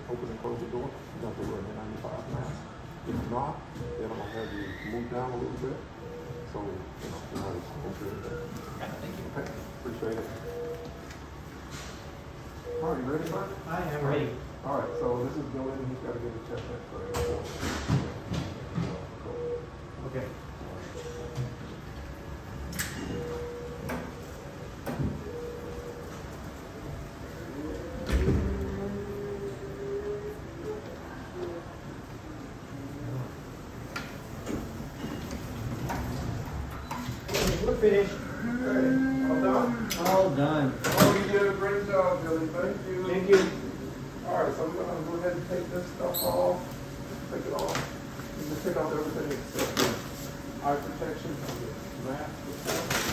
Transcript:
open and close the door. You got to wear an N95 mask. If not, then I'm gonna have you move down a little bit. So, you know it's okay. Thank you. Okay, appreciate it. All right, you ready, sir? I am ready. All right, so this is Bill Eden. He's got to get a chest X-ray. Okay. We're finished. Okay, all done? All done. Oh, you did a great job, Billy. Thank you. Thank you. All right, so we're gonna go ahead and take this stuff off. Take it off. You can take off everything except the eye protection, the mask.